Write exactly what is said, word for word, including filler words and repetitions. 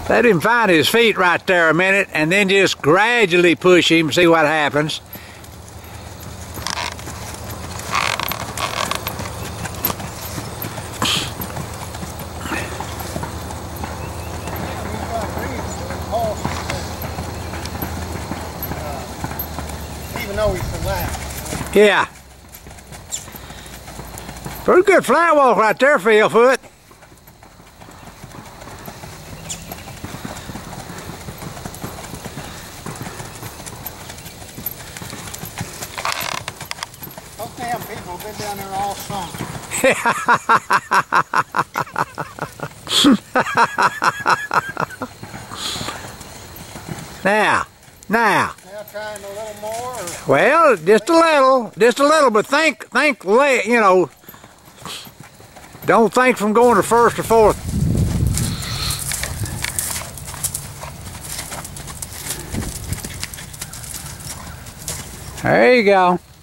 Let him find his feet right there a minute, and then just gradually push him, see what happens. Even though he's flat. Yeah. Pretty good flat walk right there, Phill Foote. Those damn people have been down there all summer. Now, now. Now trying a little more? Or? Well, just a little, just a little, but think, think, you know, don't think from going to first or fourth. There you go.